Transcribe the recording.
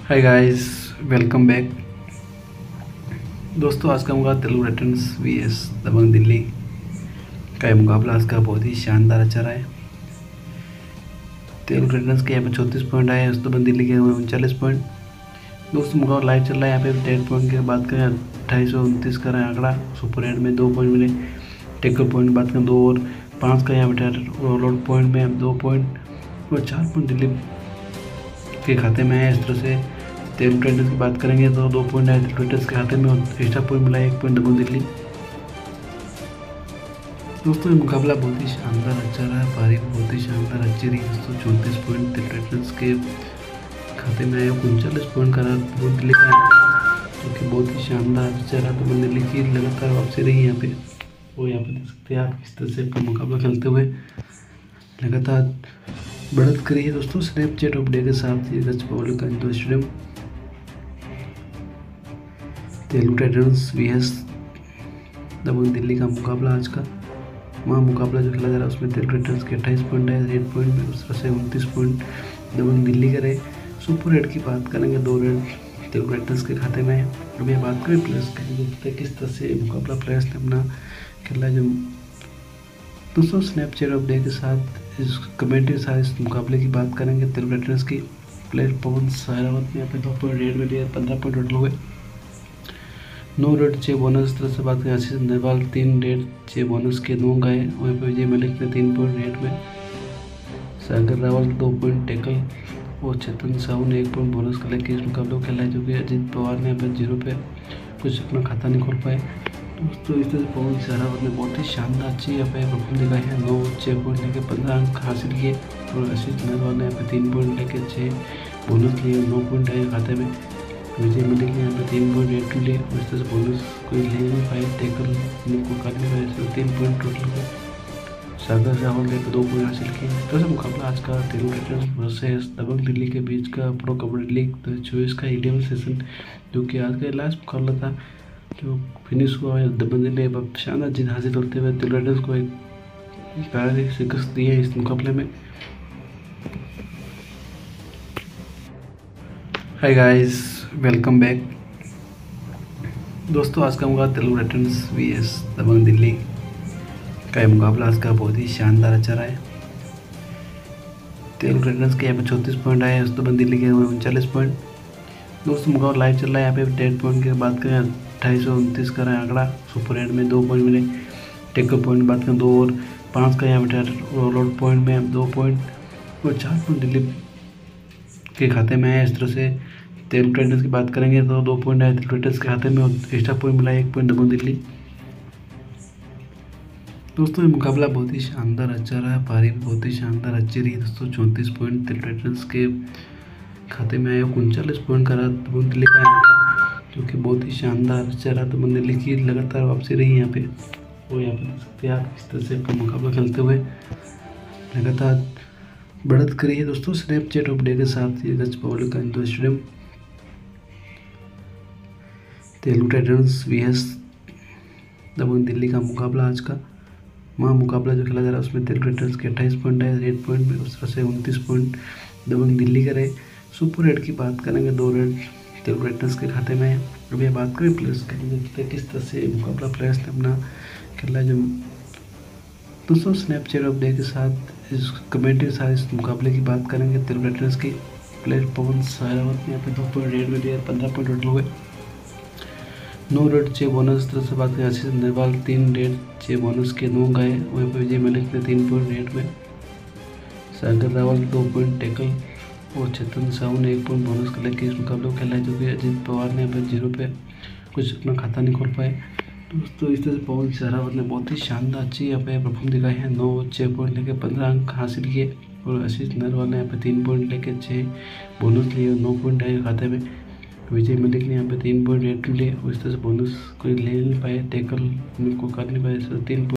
हाय guys, welcome back. दोस्तों, आज का मुकाबला तेलुगु टाइटंस वीएस दबंग दिल्ली का मुकाबला आज का बहुत ही शानदार अच्छा रहा है। तेलुगु टाइटंस के यहाँ पे 34 पॉइंट आए, उस दबंग दिल्ली के 39 पॉइंट। दोस्तों, मुकाबला लाइव चल रहा है। यहाँ पे डेड पॉइंट की बात करें 2829 का रहा है आंकड़ा। सुपर हेड में 2 पॉइंट मिले। टेकल पॉइंट बात करें 2 और 5 का यहाँ पे ऑलआउट पॉइंट में 2 पॉइंट और 4 पॉइंट दिल्ली के खाते में है। इस तरह से तेलुगु टाइटंस की बात करेंगे तो 2 पॉइंट आए तेलुगु टाइटंस के खाते में और एक्स्ट्रा पॉइंट मिला 1 पॉइंट दबंग दिल्ली। दोस्तों, ये मुकाबला बहुत ही शानदार अच्छा रहा है। पारी भी बहुत ही शानदार अच्छी रही। दोस्तों, 34 पॉइंट तेलुगु टाइटंस के खाते में आए, 39 पॉइंट का दबंग दिल्ली का जो कि बहुत ही शानदार अच्छा रहा। दबंग दिल्ली की लगातार वापसी रही यहाँ पे। वो यहाँ पे देख सकते हैं आप किस तरह से अपना मुकाबला खेलते हुए लगातार बढ़त करी है। दोस्तों, स्नैपचैट अपडेट के साथ ये गच पब्लिक का stadium Telugu Titans VS Dabang Delhi का मुकाबला आज का वहाँ मुकाबला जो खेला जा रहा है उसमें तेलुगु टाइटंस के 28 पॉइंट है, रेड पॉइंट में उस तरह से 29 पॉइंट दबंग दिल्ली का रहे। सुपर रेड की बात करेंगे 2 रेड तेलुगु टाइटंस के खाते में है। अभी बात करें प्लेयर्स की, किस तरह से मुकाबला प्लेयर्स ने अपना खेला। जो दोस्तों, स्नैपचैट अपडेट के साथ इस कमेंट के साथ इस मुकाबले की बात करेंगे तेलुगु टाइटंस की। प्लेयर पवन सायरावत ने यहाँ पे 2 पॉइंट रेड में लिए, 15 पॉइंट टोटल हुए। 9 रेड 6 बोनस। इस तरह से बात करें आशीष नेरवाल 3 रेड 6 बोनस के 9 गए। वहीं पर विजय मलिक ने 3 पॉइंट रेड में, सागर रावल 2 पॉइंट टैकल और चेतन साहू ने 1 पॉइंट बोनस का लेकर इस मुकाबले को खेला है। जो कि अजीत पवार ने यहाँ पर 0 पे कुछ अपना खाता नहीं खोल पाए। दोस्तों, इस तरह से पवन सायरावत ने बहुत ही शानदार अच्छी यहाँ पे परफॉर्म दिखाई है। 9 6 पॉइंट लेके 15 अंक हासिल किए और आशीष नेरवाल ने यहाँ पे 3 पॉइंट लेके 6 बोनस लिए, 9 पॉइंट आए खाते में। विजय मलिक ने यहाँ पे 3 पॉइंट रेड लिए और इस तरह से बोनस कोई ले नहीं पाए, टैकल को कर नहीं पाए, 3 पॉइंट टोटल हुए। सागर रावल ने 2 पॉइंट हासिल किए। तो ऐसा मुकाबला आज का तेलुगु टाइटंस वर्सेस दबंग दिल्ली के बीच का प्रो कबड्डी लीग 2024 का 11 सेशन जो कि आज का लास्ट मुकाबला था जो फिनिश हुआ। दबंग दिल्ली अब शानदार जीत हासिल करते हुए तेलुगु टाइटंस को एक शिकस्त दी है इस मुकाबले में। Hi guys, welcome back. दोस्तों, आज का मुकाबला तेलुगु टाइटंस वीएस दबंग दिल्ली का मुकाबला आज का बहुत ही शानदार अच्छा रहा है। तेलुगु टाइटंस के यहाँ पे 34 पॉइंट आए, उस दबंग दिल्ली के 39 पॉइंट। दोस्तों, मुकाबला लाइव चल रहा है। यहाँ पे डेड पॉइंट की बात करें 2829 का रहा है आंकड़ा। सुपर हेड में 2 पॉइंट मिले। टेकल पॉइंट बात करें 2 और 5 का यहाँ पे ऑलआउट पॉइंट में 2 पॉइंट और 4 पॉइंट दिल्ली के खाते में है। इस तरह से तेलुगु टाइटंस की बात करेंगे तो 2 पॉइंट आए तेलुगु टाइटंस के खाते में और एक्स्ट्रा पॉइंट मिला 1 पॉइंट दबंग दिल्ली। दोस्तों, ये मुकाबला बहुत ही शानदार अच्छा रहा है। पारी भी बहुत ही शानदार अच्छी रही। दोस्तों, 34 पॉइंट तेलुगु टाइटंस के खाते में आए, 39 पॉइंट का रहा दबंग दिल्ली का जो कि बहुत ही शानदार अच्छा रहा। दबंग दिल्ली की लगातार वापसी रही यहाँ पे। वो यहाँ पे देख सकते हैं आप किस तरह से अपना मुकाबला खेलते हुए लगातार बढ़त करी है। दोस्तों, स्नैपचैट अपडेट के साथ ये गच पब्लिक का stadium Telugu Titans VS Dabang Delhi का मुकाबला आज का वहाँ मुकाबला जो खेला जा रहा है उसमें तेलुगु टाइटंस के 28 पॉइंट है, रेड पॉइंट में उस तरह से 29 पॉइंट दबंग दिल्ली का रहे। सुपर रेड की बात करेंगे 2 रेड तेलुगु टाइटंस के खाते में है। अभी बात करें प्लेयर्स की, किस तरह से मुकाबला प्लेयर्स ने अपना खेला। जो दोस्तों, स्नैपचैट अपडेट के साथ इस कमेंट के साथ इस मुकाबले की बात करेंगे तेलुगु टाइटंस की। प्लेयर पवन सायरावत ने यहाँ पे 2 पॉइंट रेड में लिए, 15 पॉइंट टोटल हुए। 9 रेड 6 बोनस। इस तरह से बात करें आशीष नेरवाल 3 रेड 6 बोनस के 9 गए। वहीं पर विजय मलिक ने 3 पॉइंट रेड में, सागर रावल 2 पॉइंट टैकल और चेतन साहू ने 1 पॉइंट बोनस का लेकर इस मुकाबले को खेला है। जो कि अजीत पवार ने यहाँ पर 0 पे कुछ अपना खाता नहीं खोल पाए। दोस्तों, इस तरह से पवन सायरावत ने बहुत ही शानदार अच्छी यहाँ पे परफॉर्म दिखाई है। 9 6 पॉइंट लेके 15 अंक हासिल किए और आशीष नेरवाल ने यहाँ पे 3 पॉइंट लेके 6 बोनस लिए और 9 पॉइंट आए खाते में। विजय मलिक ने यहाँ पे 3 पॉइंट रेड लिए और इस तरह से बोनस कोई ले नहीं पाए, टैकल को कर नहीं पाए, 3